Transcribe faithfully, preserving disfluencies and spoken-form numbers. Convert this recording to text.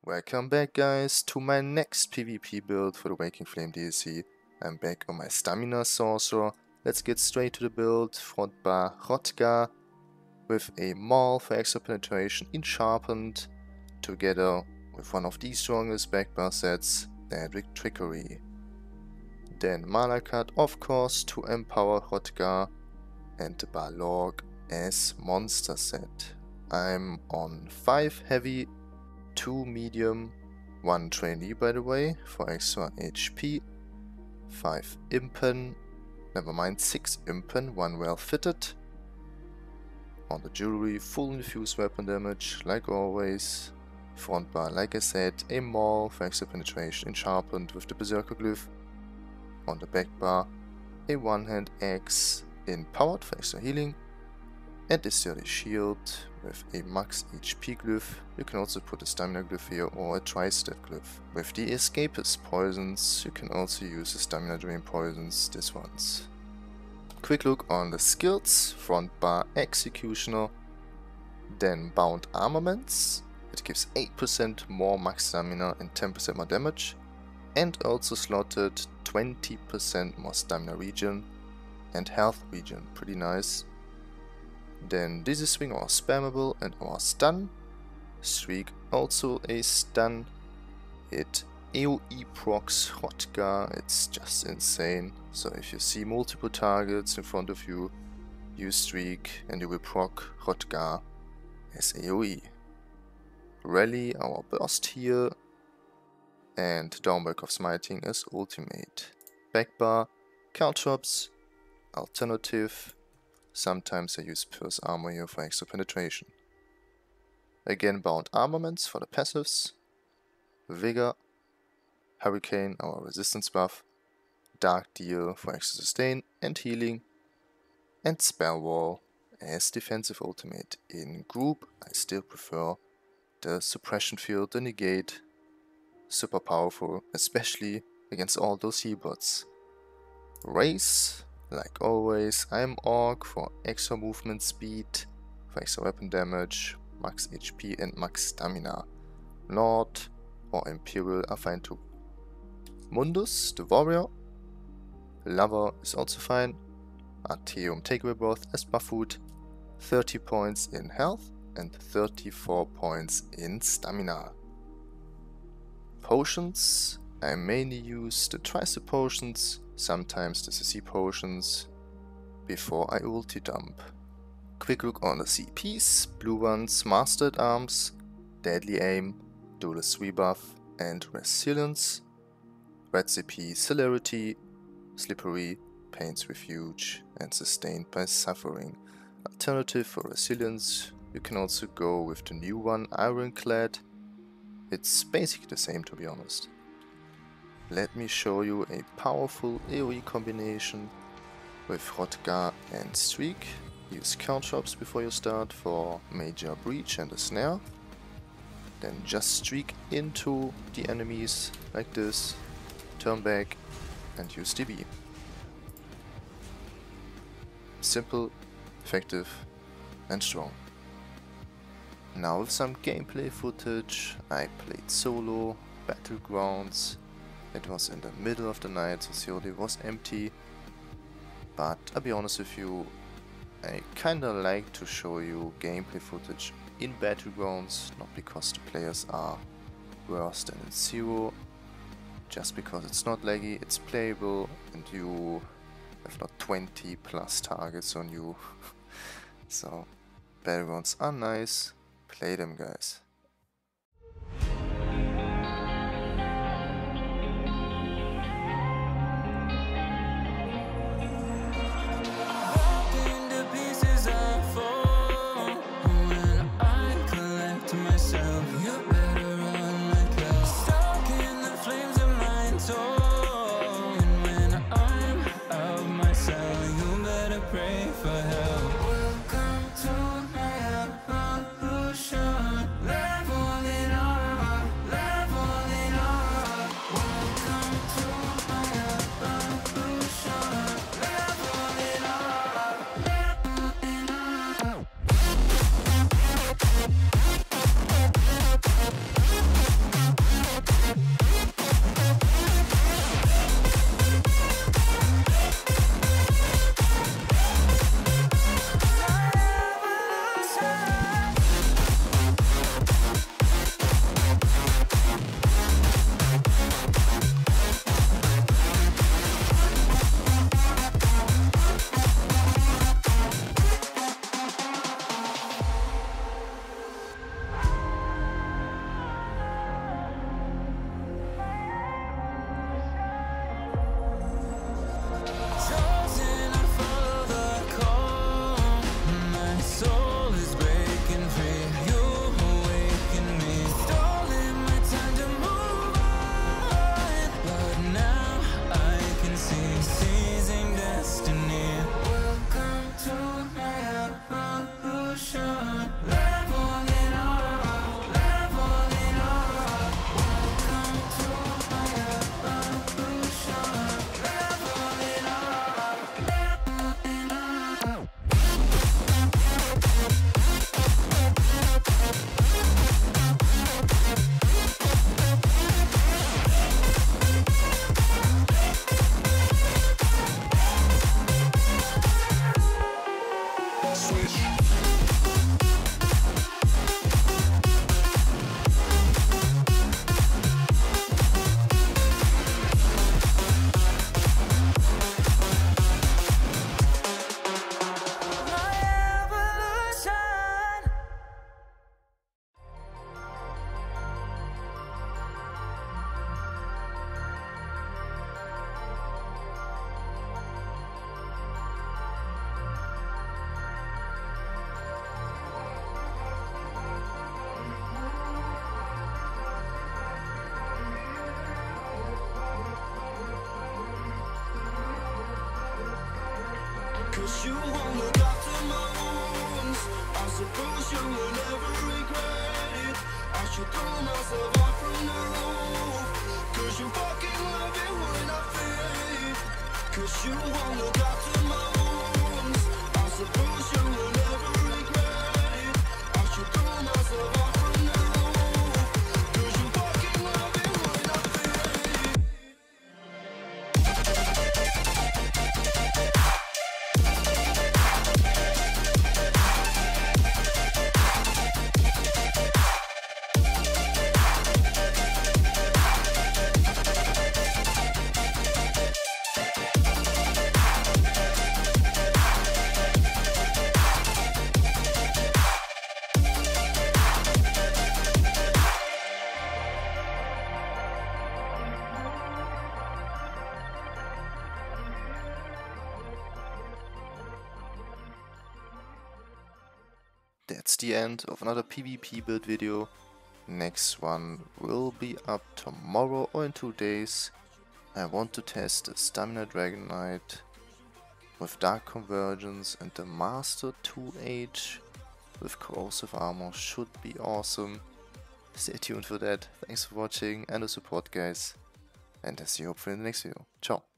Welcome back, guys, to my next PvP build for the Waking Flame D L C. I'm back on my Stamina Sorcerer. Let's get straight to the build. Front bar Hrothgar with a Maul for extra penetration in Sharpened, together with one of the strongest backbar sets, Daedric Trickery. Then Malakad, of course, to empower Hrothgar, and the Balorgh as monster set. I'm on five heavy, two medium, one trainee by the way for extra H P, five impen, never mind six impen, one well fitted. On the jewelry, full infused weapon damage like always. Front bar, like I said, a Maul for extra penetration in Sharpened with the Berserker Glyph. On the back bar, a one hand axe in Powered for extra healing, and a sturdy shield with a max H P glyph. You can also put a stamina glyph here or a tri-step glyph. With the escapist poisons, you can also use the stamina drain poisons, this ones. Quick look on the skills. Front bar Executioner, then Bound Armaments. It gives eight percent more max stamina and ten percent more damage, and also slotted twenty percent more stamina regen and health regen, pretty nice. Then Dizzy Swing or Spammable and or Stun. Streak, also a stun. It AoE procs Hrothgar, it's just insane. So if you see multiple targets in front of you, use Streak and you will proc Hrothgar as AoE. Rally, our burst here. And Downback of Smiting as ultimate. Backbar, Caltrops, alternative. Sometimes I use Pierce Armor here for extra penetration. Again, Bound Armaments for the passives. Vigor, Hurricane, our resistance buff. Dark Deal for extra sustain and healing. And Spell Wall as defensive ultimate. In group, I still prefer the Suppression Field, the Negate. Super powerful, especially against all those heal bots. Race. Like always, I'm Orc for extra movement speed, for extra weapon damage, max H P and max stamina. Lord or Imperial are fine too. Mundus, the warrior. Lover is also fine. Arteum Takeaway Broth as buff food. thirty points in health and thirty-four points in stamina. Potions, I mainly use the Tricep potions, sometimes the C C potions, before I ulti dump. Quick look on the C Ps, blue ones, Mastered Arms, Deadly Aim, Duelist Rebuff and Resilience. Red C P, Celerity, Slippery, Pain's Refuge and Sustained by Suffering. Alternative for Resilience, you can also go with the new one, Ironclad. It's basically the same, to be honest. Let me show you a powerful AoE combination with Hrothgar and Streak. Use Caltrops before you start for Major Breach and a Snare. Then just Streak into the enemies like this, turn back and use D B. Simple, effective and strong. Now with some gameplay footage. I played solo, Battlegrounds. It was in the middle of the night, so C O D was empty. But I'll be honest with you, I kinda like to show you gameplay footage in Battlegrounds, not because the players are worse than in Zero, just because it's not laggy, it's playable, and you have not twenty plus targets on you. So, Battlegrounds are nice, play them, guys. Welcome to my evolution. Cause you won't look after my wounds. I suppose you will never regret it. I should throw myself out from the roof. Cause you fucking love it when I fade. Cause you won't look after my wounds. I suppose you will never regret it. I should throw myself out from the roof. Cause you fucking love it when I fade. That's the end of another PvP build video. Next one will be up tomorrow or in two days. I want to test the Stamina Dragon Knight with Dark Convergence, and the Master two H with Corrosive Armor should be awesome. Stay tuned for that. Thanks for watching and the support, guys, and I see you hopefully in the next video. Ciao.